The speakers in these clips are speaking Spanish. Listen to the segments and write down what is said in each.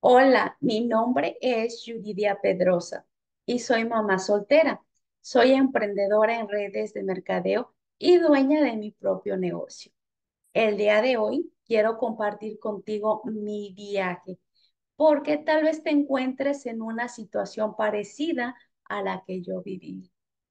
Hola, mi nombre es Yuridia Pedrosa y soy mamá soltera. Soy emprendedora en redes de mercadeo y dueña de mi propio negocio. El día de hoy quiero compartir contigo mi viaje porque tal vez te encuentres en una situación parecida a la que yo viví.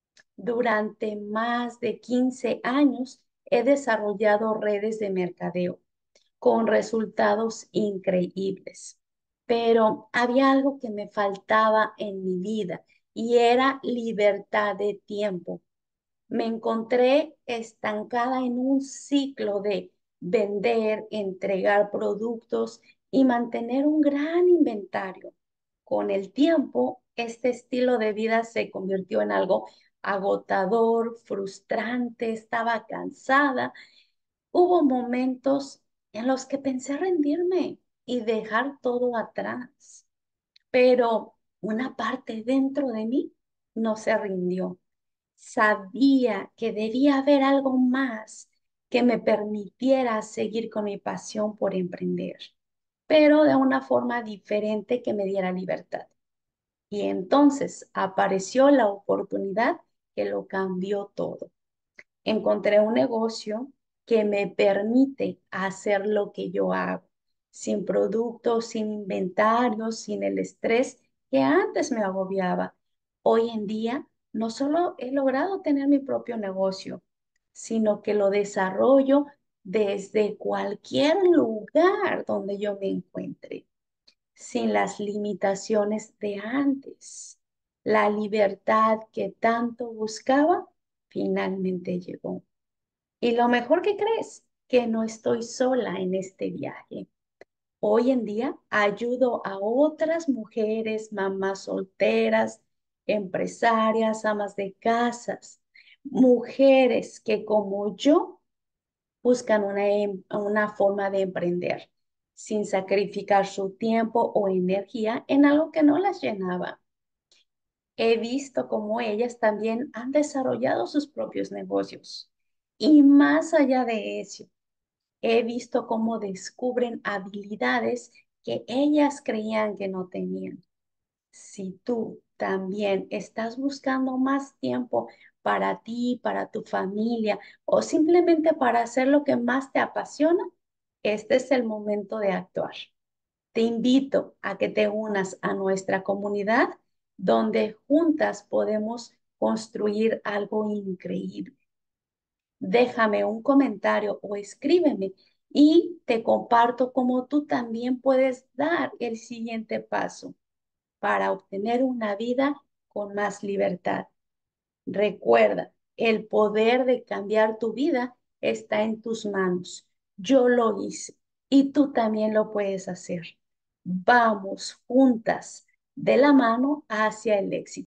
Durante más de 15 años he desarrollado redes de mercadeo con resultados increíbles. Pero había algo que me faltaba en mi vida y era libertad de tiempo. Me encontré estancada en un ciclo de vender, entregar productos y mantener un gran inventario. Con el tiempo, este estilo de vida se convirtió en algo agotador, frustrante, estaba cansada. Hubo momentos en los que pensé rendirme y dejar todo atrás, pero una parte dentro de mí no se rindió. Sabía que debía haber algo más que me permitiera seguir con mi pasión por emprender, pero de una forma diferente que me diera libertad. Y entonces apareció la oportunidad que lo cambió todo. Encontré un negocio que me permite hacer lo que yo hago, sin productos, sin inventario, sin el estrés que antes me agobiaba. Hoy en día no solo he logrado tener mi propio negocio, sino que lo desarrollo desde cualquier lugar donde yo me encuentre, sin las limitaciones de antes. La libertad que tanto buscaba finalmente llegó. Y lo mejor que crees, que no estoy sola en este viaje. Hoy en día ayudo a otras mujeres, mamás solteras, empresarias, amas de casas, mujeres que como yo buscan una forma de emprender sin sacrificar su tiempo o energía en algo que no las llenaba. He visto cómo ellas también han desarrollado sus propios negocios. Y más allá de eso, he visto cómo descubren habilidades que ellas creían que no tenían. Si tú también estás buscando más tiempo para ti, para tu familia o simplemente para hacer lo que más te apasiona, este es el momento de actuar. Te invito a que te unas a nuestra comunidad donde juntas podemos construir algo increíble. Déjame un comentario o escríbeme y te comparto cómo tú también puedes dar el siguiente paso para obtener una vida con más libertad. Recuerda, el poder de cambiar tu vida está en tus manos. Yo lo hice y tú también lo puedes hacer. Vamos juntas de la mano hacia el éxito.